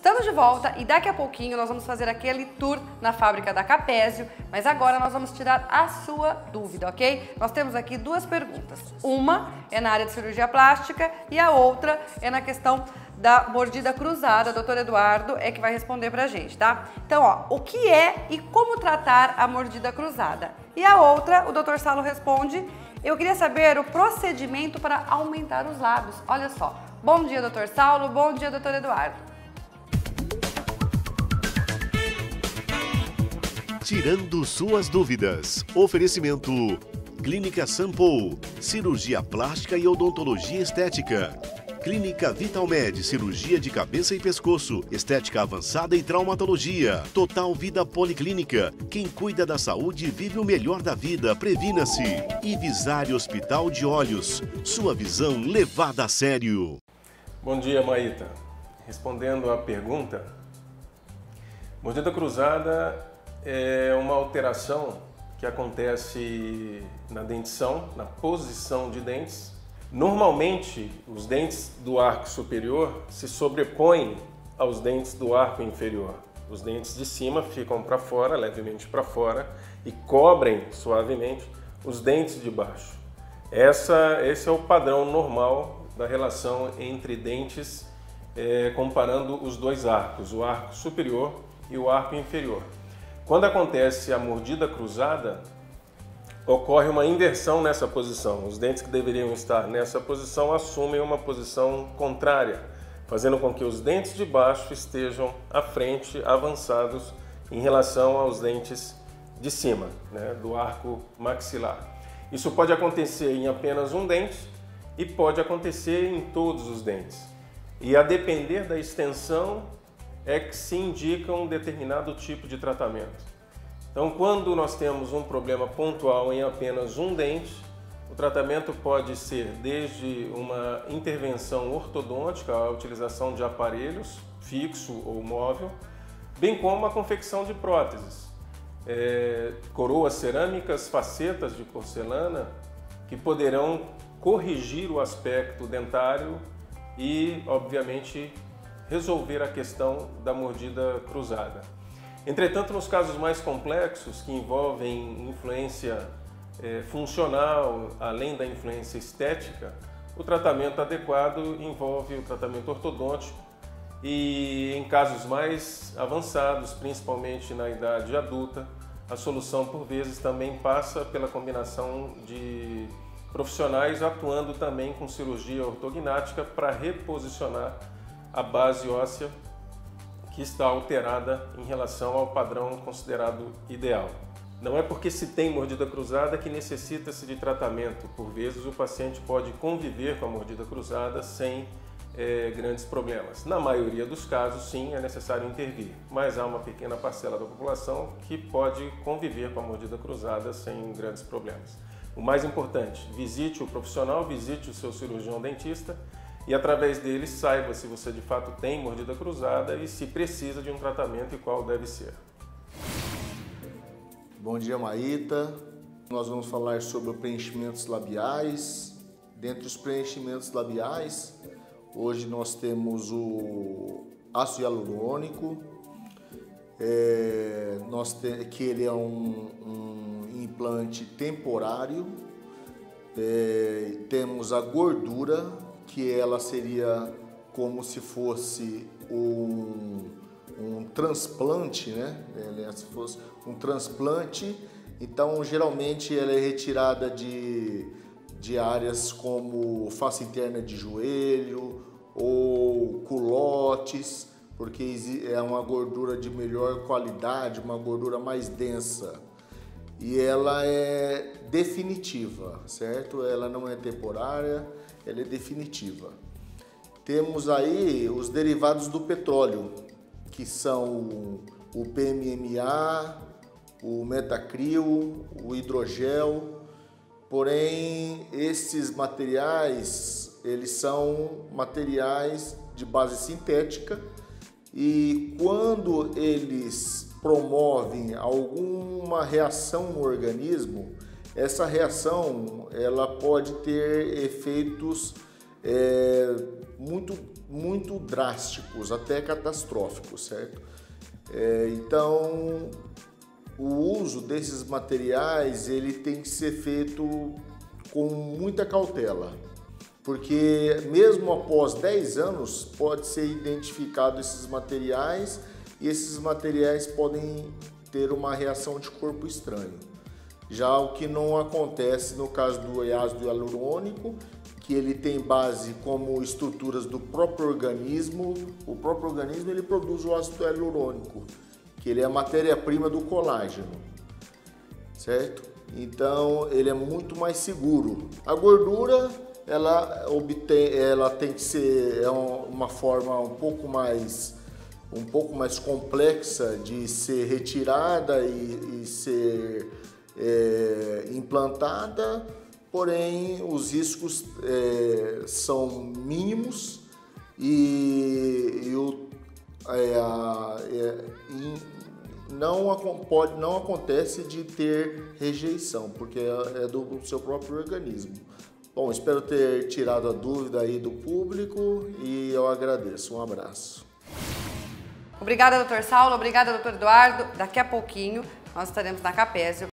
Estamos de volta e daqui a pouquinho nós vamos fazer aquele tour na fábrica da Capésio, mas agora nós vamos tirar a sua dúvida, ok? Nós temos aqui duas perguntas. Uma é na área de cirurgia plástica e a outra é na questão da mordida cruzada. O Dr. Eduardo é que vai responder pra gente, tá? Então, ó, o que é e como tratar a mordida cruzada? E a outra, o Dr. Saulo responde: eu queria saber o procedimento para aumentar os lábios. Olha só. Bom dia, Dr. Saulo. Bom dia, Dr. Eduardo. Tirando suas dúvidas. Oferecimento: Clínica Sampo, cirurgia plástica e odontologia estética. Clínica Vitalmed, cirurgia de cabeça e pescoço, estética avançada e traumatologia. Total Vida Policlínica, quem cuida da saúde vive o melhor da vida, previna-se. E Visare Hospital de Olhos, sua visão levada a sério. Bom dia, Maíta. Respondendo à pergunta, mordida cruzada é uma alteração que acontece na dentição, na posição de dentes. Normalmente, os dentes do arco superior se sobrepõem aos dentes do arco inferior. Os dentes de cima ficam para fora, levemente para fora, e cobrem suavemente os dentes de baixo. Esse é o padrão normal da relação entre dentes, comparando os dois arcos, o arco superior e o arco inferior. Quando acontece a mordida cruzada, ocorre uma inversão nessa posição. Os dentes que deveriam estar nessa posição assumem uma posição contrária, fazendo com que os dentes de baixo estejam à frente, avançados em relação aos dentes de cima, né, do arco maxilar. Isso pode acontecer em apenas um dente e pode acontecer em todos os dentes. E a depender da extensão é que se indica um determinado tipo de tratamento. Então, quando nós temos um problema pontual em apenas um dente, o tratamento pode ser desde uma intervenção ortodôntica, a utilização de aparelhos, fixo ou móvel, bem como a confecção de próteses, coroas cerâmicas, facetas de porcelana, que poderão corrigir o aspecto dentário e, obviamente, resolver a questão da mordida cruzada. Entretanto, nos casos mais complexos, que envolvem influência funcional, além da influência estética, o tratamento adequado envolve o tratamento ortodôntico e, em casos mais avançados, principalmente na idade adulta, a solução, por vezes, também passa pela combinação de profissionais atuando também com cirurgia ortognática para reposicionar a base óssea que está alterada em relação ao padrão considerado ideal. Não é porque se tem mordida cruzada que necessita-se de tratamento. Por vezes o paciente pode conviver com a mordida cruzada sem grandes problemas. Na maioria dos casos, sim, é necessário intervir, mas há uma pequena parcela da população que pode conviver com a mordida cruzada sem grandes problemas. O mais importante, visite o profissional, visite o seu cirurgião dentista e através dele saiba se você de fato tem mordida cruzada e se precisa de um tratamento e qual deve ser. Bom dia, Maíta. Nós vamos falar sobre preenchimentos labiais. Dentre os preenchimentos labiais, hoje nós temos o ácido hialurônico, que ele é um implante temporário. Temos a gordura, que ela seria como se fosse um transplante, né? Se fosse um transplante, então geralmente ela é retirada de áreas como face interna de joelho ou culotes, porque é uma gordura de melhor qualidade, uma gordura mais densa. E ela é definitiva, certo? Ela não é temporária, ela é definitiva. Temos aí os derivados do petróleo, que são o PMMA, o metacril, o hidrogel. Porém, esses materiais, eles são materiais de base sintética e quando eles promovem alguma reação no organismo, essa reação ela pode ter efeitos muito drásticos, até catastróficos, certo? Então, o uso desses materiais ele tem que ser feito com muita cautela, porque mesmo após 10 anos pode ser identificado esses materiais e esses materiais podem ter uma reação de corpo estranho. Já o que não acontece no caso do ácido hialurônico, que ele tem base como estruturas do próprio organismo. O próprio organismo ele produz o ácido hialurônico, que ele é a matéria-prima do colágeno, certo? Então ele é muito mais seguro. A gordura ela tem que ser uma forma um pouco mais complexa de ser retirada e ser implantada, porém os riscos são mínimos não acontece de ter rejeição, porque é do seu próprio organismo. Bom, espero ter tirado a dúvida aí do público e eu agradeço. Um abraço. Obrigada, doutor Saulo. Obrigada, doutor Eduardo. Daqui a pouquinho nós estaremos na Capésio